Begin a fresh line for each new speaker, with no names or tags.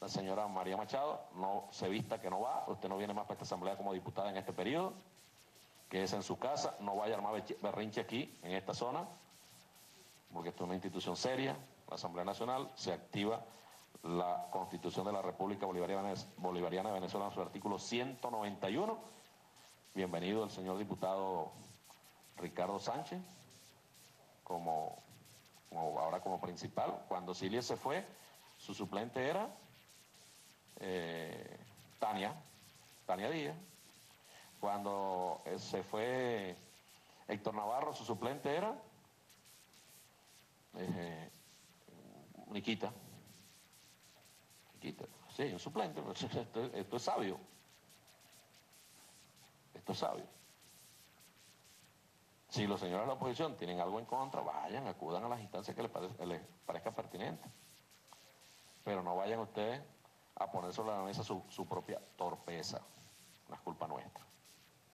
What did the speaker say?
la señora María Machado, no se vista que no va, usted no viene más para esta asamblea como diputada en este periodo, quédese en su casa, no vaya a armar berrinche aquí, en esta zona, porque esto es una institución seria, la Asamblea Nacional, se activa la Constitución de la República Bolivariana de Venezuela en su artículo 191. Bienvenido el señor diputado Ricardo Sánchez, ahora como principal. Cuando Cilia se fue, su suplente era Tania Díaz. Cuando se fue Héctor Navarro, su suplente era Niquita. Sí, un suplente. Esto es sabio. Esto es sabio. Si los señores de la oposición tienen algo en contra, vayan, acudan a las instancias que les parezca pertinente. Pero no vayan ustedes a poner sobre la mesa su propia torpeza. No es culpa nuestra.